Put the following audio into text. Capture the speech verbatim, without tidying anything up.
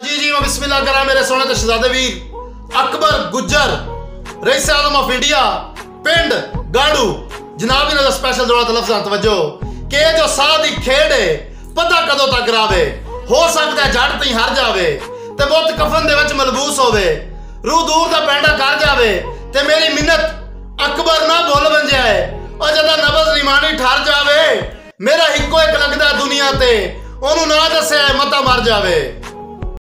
जी जी मैं बिस्मिल्लाह करा मेरे सोने ते शहजादे वीर अकबर गुज्जर रईस आलम ऑफ इंडिया पिंड गाड़ू जनाब इन्हां दा स्पेशल दौड़ा लफ्ज़ां तवज्जो कि जो साह दी खेड़ है पता कदों तक रावे हो सकता है जट ती हार जावे ते बुत कफन दे विच मलबूस होवे रूह दूर दा पैंडा कर जावे ते मेरी मिन्नत अकबर ना भुल बन जाए और जदा नबज निमानी ठर जावे मेरा इक्को एक लगदा दुनिया ते ओनू ना दसे मता मर जावे।